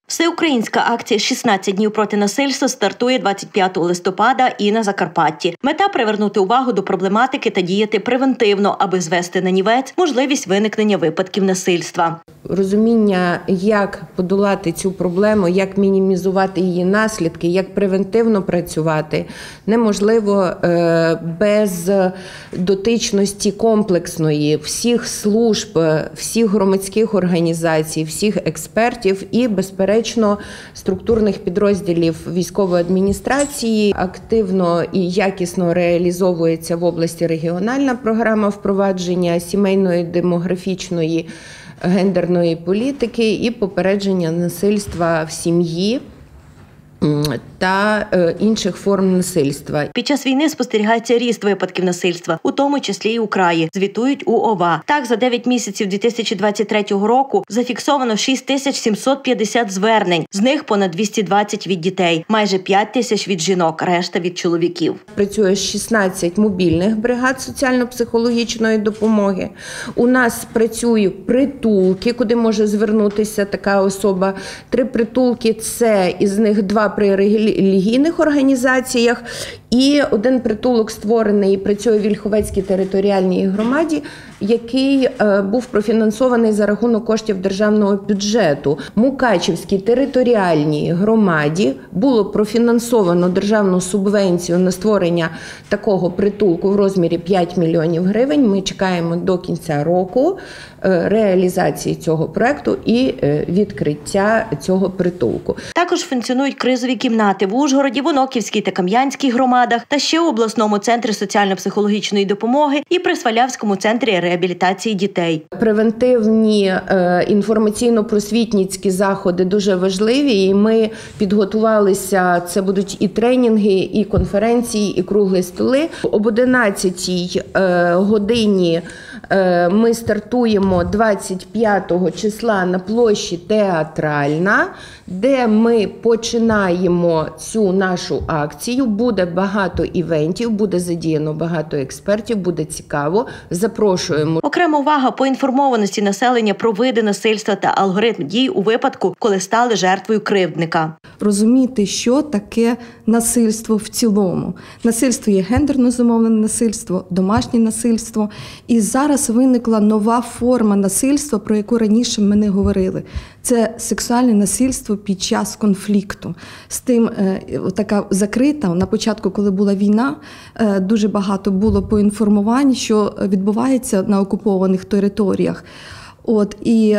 Всеукраїнська акція «16 днів проти насильства» стартує 25 листопада і на Закарпатті. Мета – привернути увагу до проблематики та діяти превентивно, аби звести нанівець можливість виникнення випадків насильства. Розуміння, як подолати цю проблему, як мінімізувати її наслідки, як превентивно працювати, неможливо без дотичності комплексної всіх служб, всіх громадських організацій, всіх експертів і, безперечно, структурних підрозділів військової адміністрації. Активно і якісно реалізовується в області регіональна програма впровадження сімейної, демографічної, гендерної політики і попередження насильства в сім'ї та інших форм насильства. Під час війни спостерігається ріст випадків насильства, у тому числі і у краї, звітують у ОВА. Так, за 9 місяців 2023 року зафіксовано 6750 звернень, з них понад 220 від дітей, майже 5000 від жінок, решта від чоловіків. Працює 16 мобільних бригад соціально-психологічної допомоги. У нас працюють притулки, куди може звернутися така особа. 3 притулки – це із них 2 при релігійних організаціях, і 1 притулок створений і працює в Вільховецькій територіальній громаді, який був профінансований за рахунок коштів державного бюджету. Мукачівській територіальній громаді було профінансовано державну субвенцію на створення такого притулку в розмірі 5 мільйонів гривень. Ми чекаємо до кінця року реалізації цього проекту і відкриття цього притулку. Також функціонують кризові кімнати в Ужгороді, в Оноківській та Кам'янській громадах, та ще у обласному центрі соціально-психологічної допомоги і при Свалявському центрі реабілітації дітей. Превентивні інформаційно-просвітницькі заходи дуже важливі, і ми підготувалися, це будуть і тренінги, і конференції, і круглі столи. Об 11-й годині ми стартуємо 25 числа на площі Театральна, де ми починаємо цю нашу акцію. Буде багато івентів, буде задіяно багато експертів, буде цікаво. Запрошуємо. Окрема увага – поінформованості населення про види насильства та алгоритм дій у випадку, коли стали жертвою кривдника. Розуміти, що таке насильство в цілому. Насильство є гендерно зумовлене насильство, домашнє насильство. І зараз виникла нова форма насильства, про яку раніше ми не говорили. Це сексуальне насильство під час конфлікту. З тим така закрита, на початку, коли була війна, дуже багато було поінформувань, що відбувається на окупованих територіях. І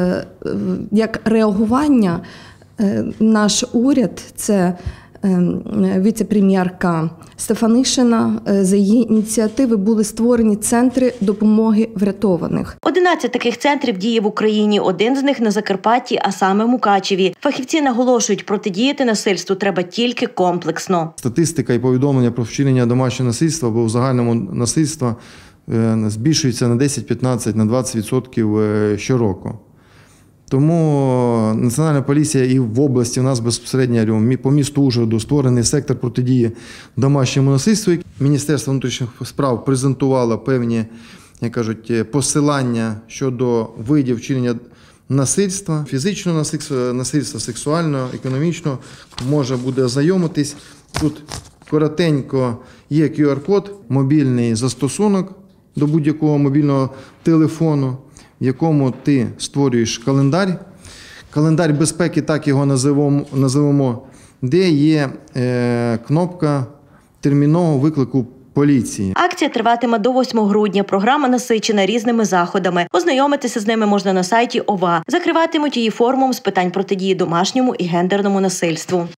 як реагування наш уряд, це віце-прем'єрка Стефанишина, за її ініціативи були створені центри допомоги врятованих. 11 таких центрів діє в Україні, 1 з них на Закарпатті, а саме в Мукачеві. Фахівці наголошують, протидіяти насильству треба тільки комплексно. Статистика і повідомлення про вчинення домашнього насильства або загальному насильства збільшується на 10-15, на 20% щороку. Тому Національна поліція і в області у нас безпосередньо по місту Ужгороду створений сектор протидії домашньому насильству. Міністерство внутрішніх справ презентувало певні, як кажуть, посилання щодо видів вчинення насильства, фізичного насильства, сексуального, економічного. Може буде ознайомитись. Тут коротенько є QR-код, мобільний застосунок до будь-якого мобільного телефону, в якому ти створюєш календар безпеки, так його називемо, де є кнопка термінового виклику поліції. Акція триватиме до 8 грудня. Програма насичена різними заходами. Ознайомитися з ними можна на сайті ОВА. Закриватимуть її форумом з питань протидії домашньому і гендерному насильству.